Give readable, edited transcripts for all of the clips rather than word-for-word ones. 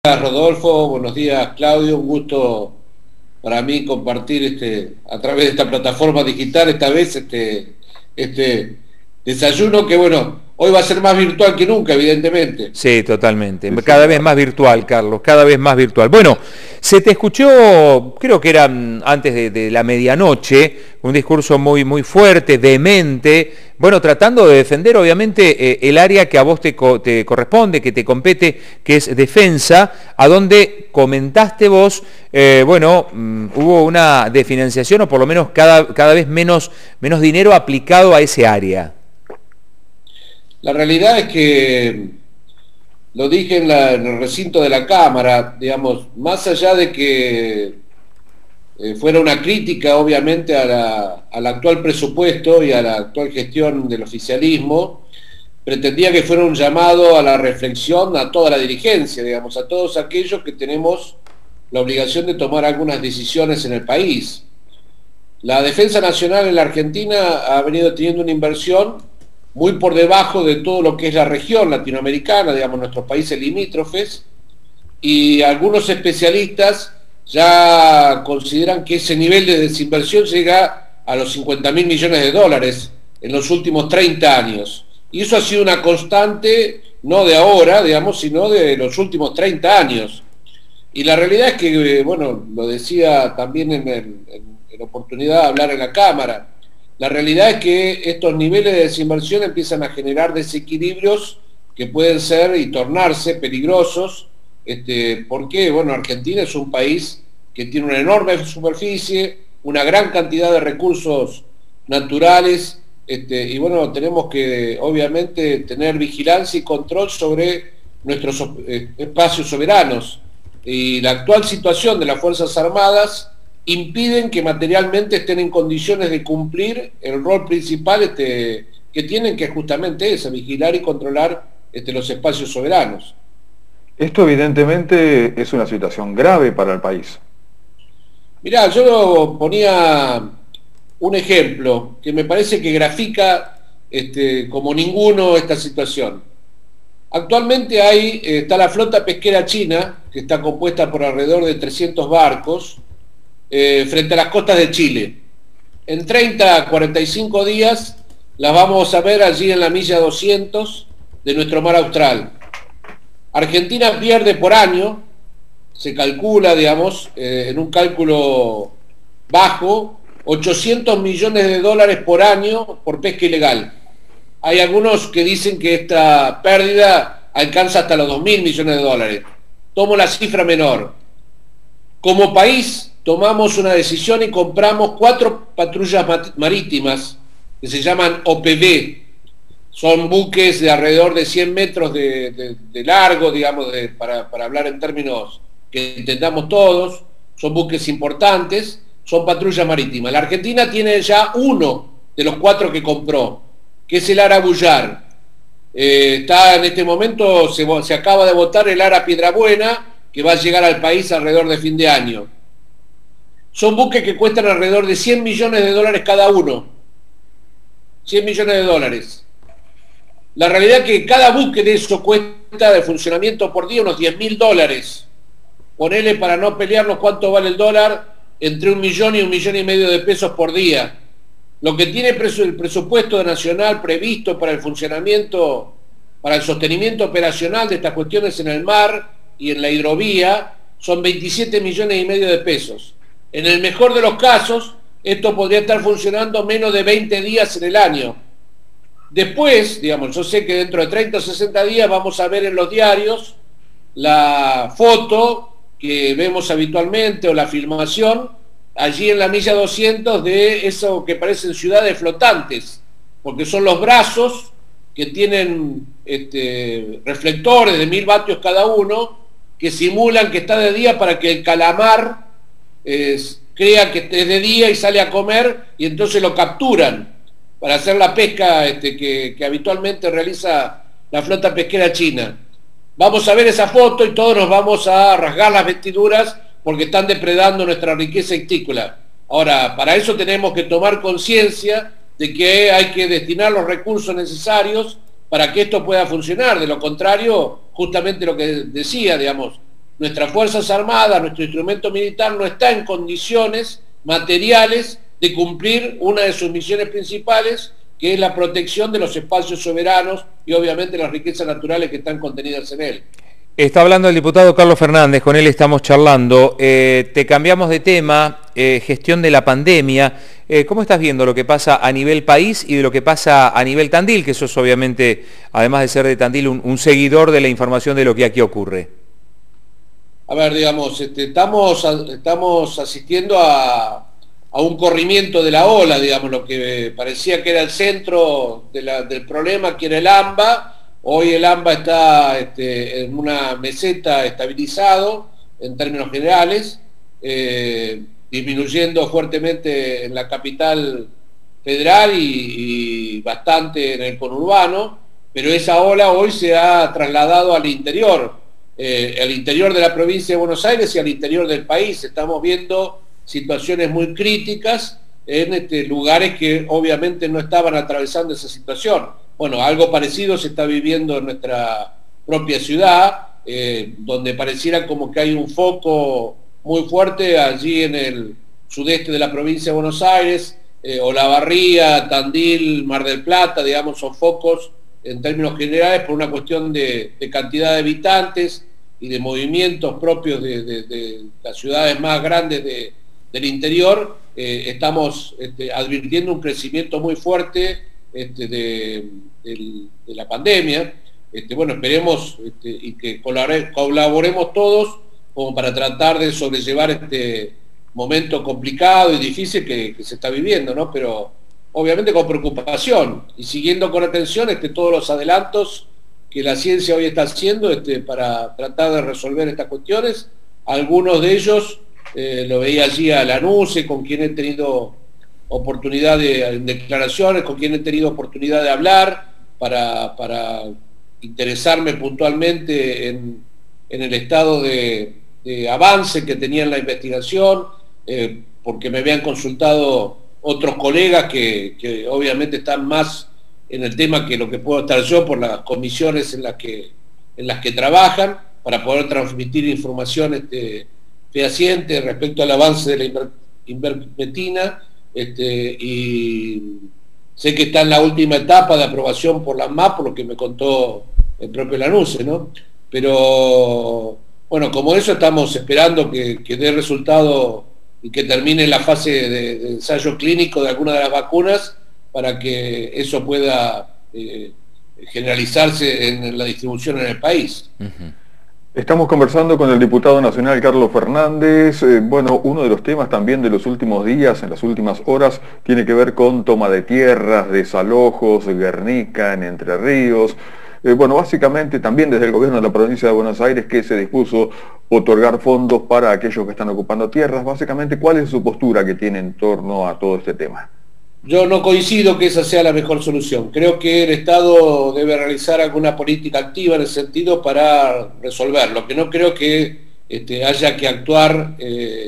Rodolfo, buenos días Claudio, un gusto para mí compartir a través de esta plataforma digital esta vez este desayuno que bueno, hoy va a ser más virtual que nunca, evidentemente. Sí, totalmente. Sí, Cada vez señor. más virtual, Carlos, cada vez más virtual. Bueno, se te escuchó, creo que era antes de la medianoche, un discurso muy fuerte, vehemente, bueno, tratando de defender obviamente el área que a vos te corresponde, que te compete, que es defensa, a donde comentaste vos, hubo una desfinanciación o por lo menos cada vez menos dinero aplicado a ese área. La realidad es que lo dije en el recinto de la Cámara, digamos, más allá de que fuera una crítica obviamente al actual presupuesto y a la actual gestión del oficialismo, pretendía que fuera un llamado a la reflexión a toda la dirigencia, digamos, a todos aquellos que tenemos la obligación de tomar algunas decisiones en el país. La defensa nacional en la Argentina ha venido teniendo una inversión muy por debajo de todo lo que es la región latinoamericana, digamos, nuestros países limítrofes, y algunos especialistas ya consideran que ese nivel de desinversión llega a los 50.000 millones de dólares en los últimos 30 años. Y eso ha sido una constante, no de ahora, digamos, sino de los últimos 30 años. Y la realidad es que, bueno, lo decía también en oportunidad de hablar en la Cámara, la realidad es que estos niveles de desinversión empiezan a generar desequilibrios que pueden ser y tornarse peligrosos, porque, bueno, Argentina es un país que tiene una enorme superficie, una gran cantidad de recursos naturales, y bueno, tenemos que obviamente tener vigilancia y control sobre nuestros espacios soberanos. Y la actual situación de las Fuerzas Armadas impiden que materialmente estén en condiciones de cumplir el rol principal que tienen, que es justamente ese, vigilar y controlar los espacios soberanos. Esto evidentemente es una situación grave para el país. Mirá, yo ponía un ejemplo que me parece que grafica como ninguno esta situación. Actualmente está la flota pesquera china, que está compuesta por alrededor de 300 barcos, frente a las costas de Chile. En 30 a 45 días las vamos a ver allí en la milla 200 de nuestro mar austral. Argentina pierde por año, se calcula, digamos, en un cálculo bajo, 800 millones de dólares por año por pesca ilegal. Hay algunos que dicen que esta pérdida alcanza hasta los 2.000 millones de dólares. Tomo la cifra menor. Como país tomamos una decisión y compramos 4 patrullas marítimas que se llaman OPV. Son buques de alrededor de 100 metros de largo, digamos, para hablar en términos que entendamos todos. Son buques importantes, son patrullas marítimas. La Argentina tiene ya uno de los 4 que compró, que es el Ara Bullar. Está en este momento, se acaba de votar el Ara Piedrabuena, que va a llegar al país alrededor de fin de año. Son buques que cuestan alrededor de 100 millones de dólares cada uno. 100 millones de dólares. La realidad es que cada buque de eso cuesta de funcionamiento por día unos 10.000 dólares. Ponele, para no pelearnos cuánto vale el dólar, entre 1 millón y 1,5 millones de pesos por día. Lo que tiene el presupuesto nacional previsto para el funcionamiento, para el sostenimiento operacional de estas cuestiones en el mar y en la hidrovía, son 27,5 millones de pesos. En el mejor de los casos, esto podría estar funcionando menos de 20 días en el año. Después, digamos, yo sé que dentro de 30 o 60 días vamos a ver en los diarios la foto que vemos habitualmente o la filmación allí en la milla 200 de eso que parecen ciudades flotantes, porque son los brazos que tienen reflectores de 1.000 vatios cada uno, que simulan que está de día para que el calamar crea que es de día y sale a comer, y entonces lo capturan para hacer la pesca que habitualmente realiza la flota pesquera china. Vamos a ver esa foto y todos nos vamos a rasgar las vestiduras porque están depredando nuestra riqueza ictícola. Ahora, para eso tenemos que tomar conciencia de que hay que destinar los recursos necesarios para que esto pueda funcionar. De lo contrario, justamente lo que decía, digamos, nuestras Fuerzas Armadas, nuestro instrumento militar no está en condiciones materiales de cumplir una de sus misiones principales, que es la protección de los espacios soberanos y obviamente las riquezas naturales que están contenidas en él. Está hablando el diputado Carlos Fernández, con él estamos charlando. Te cambiamos de tema, gestión de la pandemia. ¿Cómo estás viendo lo que pasa a nivel país y de lo que pasa a nivel Tandil? Que sos obviamente, además de ser de Tandil, un seguidor de la información de lo que aquí ocurre. A ver, digamos, estamos asistiendo a un corrimiento de la ola, digamos, lo que parecía que era el centro del problema, que era el AMBA. Hoy el AMBA está en una meseta estabilizado en términos generales, disminuyendo fuertemente en la capital federal y bastante en el conurbano, pero esa ola hoy se ha trasladado al interior de la provincia de Buenos Aires y al interior del país. Estamos viendo situaciones muy críticas en lugares que obviamente no estaban atravesando esa situación. Bueno, algo parecido se está viviendo en nuestra propia ciudad, donde pareciera como que hay un foco muy fuerte allí en el sudeste de la provincia de Buenos Aires, Olavarría, Tandil, Mar del Plata, digamos, son focos en términos generales por una cuestión de cantidad de habitantes y de movimientos propios de las ciudades más grandes del interior. Estamos advirtiendo un crecimiento muy fuerte de la pandemia. Bueno, esperemos y que colaboremos todos como para tratar de sobrellevar este momento complicado y difícil que se está viviendo, ¿no? Pero obviamente con preocupación y siguiendo con atención todos los adelantos que la ciencia hoy está haciendo para tratar de resolver estas cuestiones. Algunos de ellos lo veía allí a Lanuse, con quien he tenido oportunidad de declaraciones, con quien he tenido oportunidad de hablar para interesarme puntualmente en el estado de avance que tenía en la investigación, porque me habían consultado otros colegas que obviamente están más en el tema que lo que puedo estar yo por las comisiones en las que trabajan, para poder transmitir información fehaciente respecto al avance de la ivermectina, y sé que está en la última etapa de aprobación por la ANMAT, por lo que me contó el propio Lanuse, ¿no? Pero bueno, como eso estamos esperando que dé resultado y que termine la fase de ensayo clínico de alguna de las vacunas, para que eso pueda generalizarse en la distribución en el país. Uh-huh. Estamos conversando con el diputado nacional Carlos Fernández. Bueno, uno de los temas también de los últimos días, en las últimas horas, tiene que ver con toma de tierras, desalojos, Guernica, en Entre Ríos. Bueno, básicamente también desde el gobierno de la provincia de Buenos Aires, que se dispuso otorgar fondos para aquellos que están ocupando tierras. Básicamente, ¿cuál es su postura que tiene en torno a todo este tema? Yo no coincido que esa sea la mejor solución. Creo que el Estado debe realizar alguna política activa en ese sentido para resolverlo. Que no creo que haya que actuar,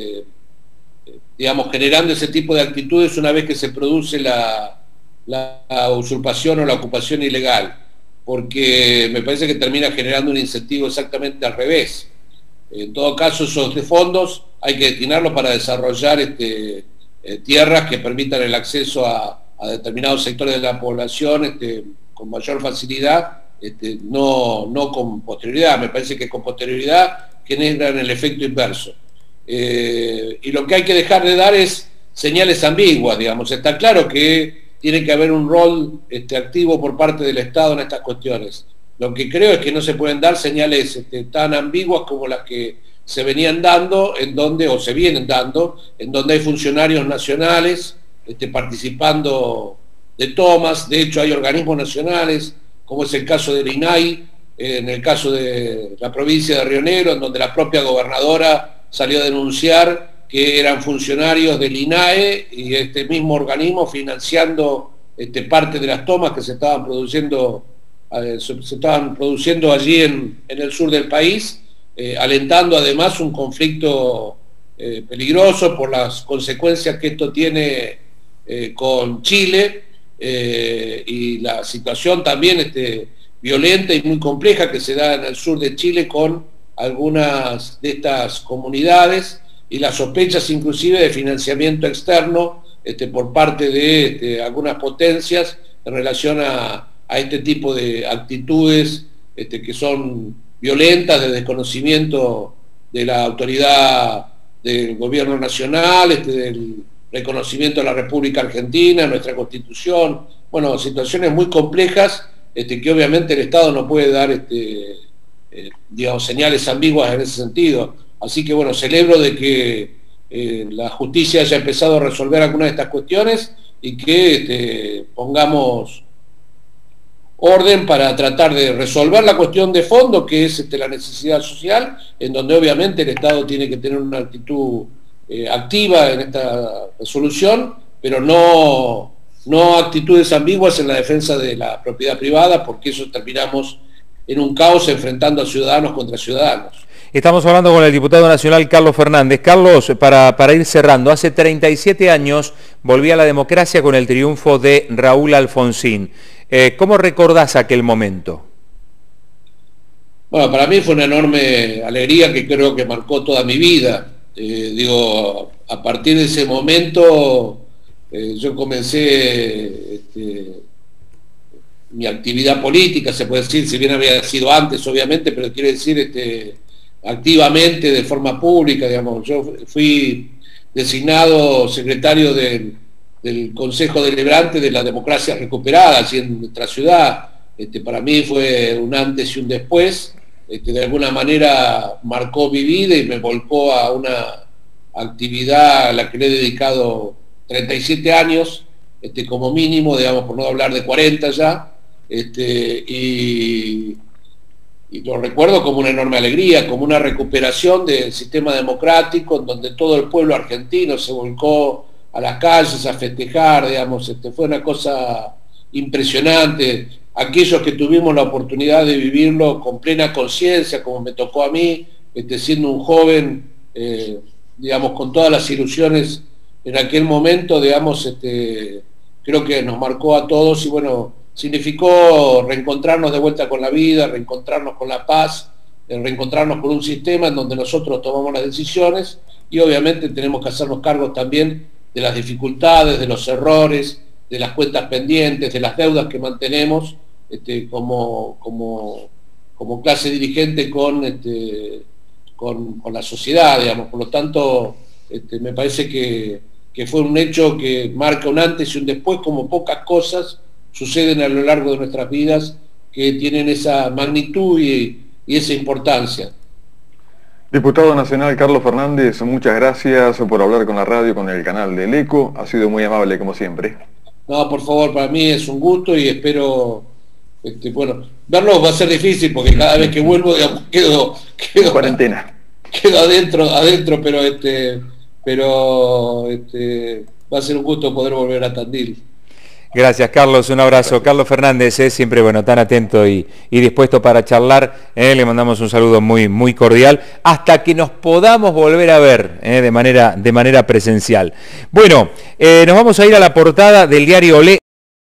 digamos, generando ese tipo de actitudes una vez que se produce la usurpación o la ocupación ilegal, porque me parece que termina generando un incentivo exactamente al revés. En todo caso, esos fondos hay que destinarlos para desarrollar tierras que permitan el acceso a determinados sectores de la población con mayor facilidad, no con posterioridad. Me parece que con posterioridad generan el efecto inverso. Y lo que hay que dejar de dar es señales ambiguas, digamos. Está claro que tiene que haber un rol activo por parte del Estado en estas cuestiones. Lo que creo es que no se pueden dar señales tan ambiguas como las que se venían dando, se vienen dando, en donde hay funcionarios nacionales participando de tomas. De hecho, hay organismos nacionales, como es el caso del INAI, en el caso de la provincia de Río Negro, en donde la propia gobernadora salió a denunciar que eran funcionarios del INAE y este mismo organismo financiando parte de las tomas que se estaban produciendo allí en el sur del país, alentando además un conflicto peligroso por las consecuencias que esto tiene con Chile, y la situación también violenta y muy compleja que se da en el sur de Chile con algunas de estas comunidades y las sospechas inclusive de financiamiento externo por parte de algunas potencias en relación a este tipo de actitudes que son violentas, de desconocimiento de la autoridad del gobierno nacional, del reconocimiento de la República Argentina, nuestra Constitución, bueno, situaciones muy complejas que obviamente el Estado no puede dar digamos, señales ambiguas en ese sentido. Así que bueno, celebro de que la justicia haya empezado a resolver algunas de estas cuestiones y que pongamos orden para tratar de resolver la cuestión de fondo, que es la necesidad social, en donde obviamente el Estado tiene que tener una actitud activa en esta resolución, pero no actitudes ambiguas en la defensa de la propiedad privada, porque eso terminamos en un caos enfrentando a ciudadanos contra ciudadanos. Estamos hablando con el diputado nacional Carlos Fernández. Carlos, para ir cerrando, hace 37 años volví a la democracia con el triunfo de Raúl Alfonsín. ¿Cómo recordás aquel momento? Bueno, para mí fue una enorme alegría que creo que marcó toda mi vida. A partir de ese momento yo comencé mi actividad política, se puede decir, si bien había sido antes, obviamente, pero quiere decir activamente, de forma pública, digamos. Yo fui designado secretario del Consejo Deliberante de la Democracia Recuperada, allí en nuestra ciudad. Para mí fue un antes y un después. De alguna manera marcó mi vida y me volcó a una actividad a la que le he dedicado 37 años, como mínimo, digamos, por no hablar de 40 ya, y lo recuerdo como una enorme alegría, como una recuperación del sistema democrático, en donde todo el pueblo argentino se volcó a las calles a festejar, digamos. Fue una cosa impresionante. Aquellos que tuvimos la oportunidad de vivirlo con plena conciencia, como me tocó a mí, siendo un joven, digamos, con todas las ilusiones en aquel momento, digamos, creo que nos marcó a todos y bueno, significó reencontrarnos de vuelta con la vida, reencontrarnos con la paz, reencontrarnos con un sistema en donde nosotros tomamos las decisiones y obviamente tenemos que hacernos cargos también de las dificultades, de los errores, de las cuentas pendientes, de las deudas que mantenemos como clase dirigente con la sociedad, digamos. Por lo tanto, me parece que fue un hecho que marca un antes y un después, como pocas cosas suceden a lo largo de nuestras vidas que tienen esa magnitud y esa importancia. Diputado Nacional Carlos Fernández, muchas gracias por hablar con la radio, con el canal del ECO. Ha sido muy amable como siempre. No, por favor, para mí es un gusto y espero, bueno, verlo va a ser difícil porque cada vez que vuelvo, digamos, quedo cuarentena. Quedo adentro, pero va a ser un gusto poder volver a Tandil. Gracias, Carlos, un abrazo. Gracias. Carlos Fernández, siempre bueno, tan atento y dispuesto para charlar. Le mandamos un saludo muy, muy cordial hasta que nos podamos volver a ver de manera presencial. Bueno, nos vamos a ir a la portada del diario Olé.